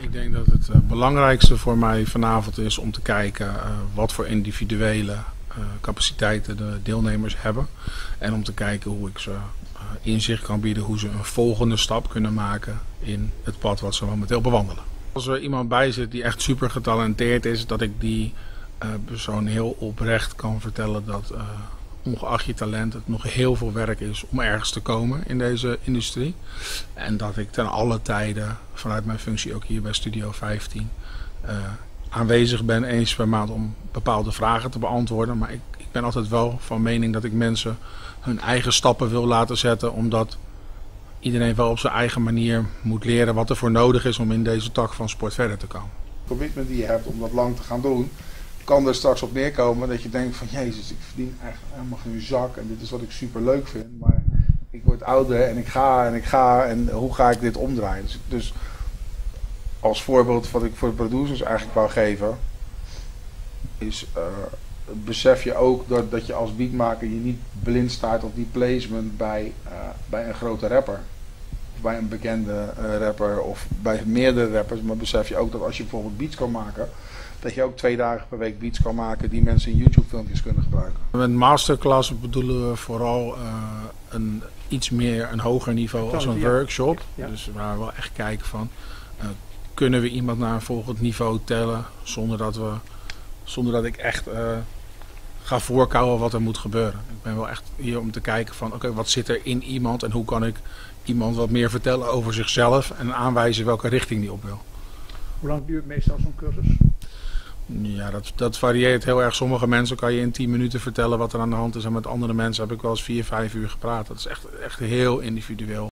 Ik denk dat het belangrijkste voor mij vanavond is om te kijken wat voor individuele capaciteiten de deelnemers hebben. En om te kijken hoe ik ze inzicht kan bieden hoe ze een volgende stap kunnen maken in het pad wat ze momenteel bewandelen. Als er iemand bij zit die echt super getalenteerd is, dat ik die persoon heel oprecht kan vertellen dat ongeacht je talent het nog heel veel werk is om ergens te komen in deze industrie. En dat ik ten alle tijden vanuit mijn functie ook hier bij Studio 15 aanwezig ben eens per maand om bepaalde vragen te beantwoorden. Maar ik ben altijd wel van mening dat ik mensen hun eigen stappen wil laten zetten, omdat iedereen wel op zijn eigen manier moet leren wat er voor nodig is om in deze tak van sport verder te komen. Het commitment die je hebt om dat lang te gaan doen, kan er straks op neerkomen dat je denkt van jezus, ik verdien eigenlijk helemaal geen zak en dit is wat ik super leuk vind, maar ik word ouder en ik ga en hoe ga ik dit omdraaien? Dus als voorbeeld wat ik voor de producers eigenlijk wou geven is besef je ook dat je als beatmaker je niet blind staart op die placement bij een grote rapper. Of bij een bekende rapper of bij meerdere rappers. Maar besef je ook dat als je bijvoorbeeld beats kan maken, dat je ook 2 dagen per week beats kan maken die mensen in YouTube filmpjes kunnen gebruiken. Met masterclass bedoelen we vooral een hoger niveau als een workshop. Ja. Dus waar we wel echt kijken van kunnen we iemand naar een volgend niveau tellen zonder dat ik echt ga voorkouwen wat er moet gebeuren. Ik ben wel echt hier om te kijken van oké, wat zit er in iemand en hoe kan ik iemand wat meer vertellen over zichzelf en aanwijzen welke richting die op wil. Hoe lang duurt meestal zo'n cursus? Ja, dat varieert heel erg. Sommige mensen kan je in 10 minuten vertellen wat er aan de hand is en met andere mensen heb ik wel eens 4-5 uur gepraat. Dat is echt heel individueel.